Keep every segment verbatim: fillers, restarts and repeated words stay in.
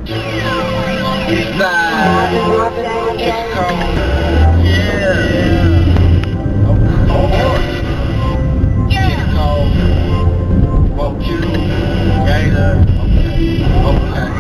Nah, it's cold. Yeah. It's cold. Woke you. Gator. Okay. Okay.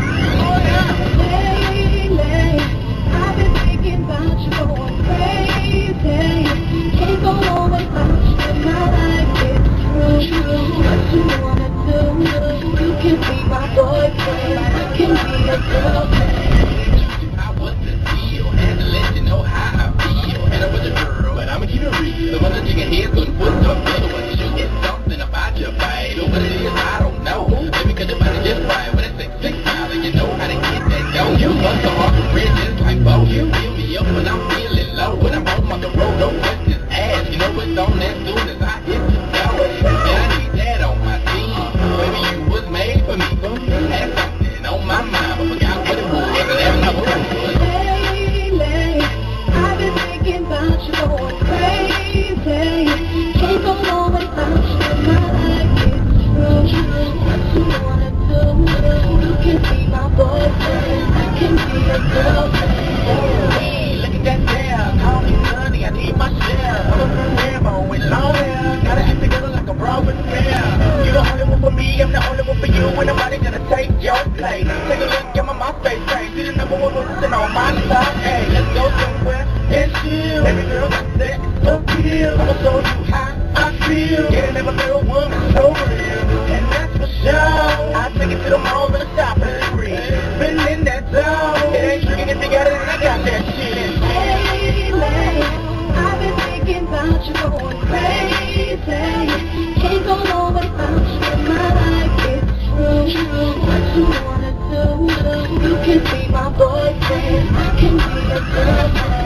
Lately, I've been thinking about you going crazy. Can't go on without you. My life is true. What you wanna do? You can be my boyfriend. I can be your girlfriend. I was the deal, had to let you know how I feel. And I was a girl, but I'ma keep it real. The one that chicken head couldn't put the other one. You get something about your babe, or what it is, I don't know. Maybe cause your body just right when it's six six five, and you know how to get that dough. You must have off the bridge just like Bo. You fill me up when I'm feeling low. When I'm home on the road, no questions asked. You know it's on as soon as I hit the door. And I need that on my team. Baby, you was made for me. Had something on my mind, but forgot what it was. And that's not what it was. Lately, I've been thinking about you going crazy. Can't go on without you. My life is true. What you wanna do? You can be my boyfriend. I can be your girlfriend. Hey, look at that there. Call me honey, I need my share. I'm a forever with long hair. Gotta act together like a bra with fair. You the only one for me, I'm the only one for you. And nobody gonna take your place. Take a look at my MySpace page. See the number one person on my side. Hey, let's go somewhere and chill. Every girl got that appeal. I'ma show you how I feel. Yeah, never met a woman so real. And that's for sure. I take it to the mall and the shopping spree. Been in that zone. It ain't tricking if you got it, and I got that shit. Lately, I've been thinking about you going crazy. Can't go on without you. My life is true. What you wanna do? You can be my boyfriend. I can be your girlfriend.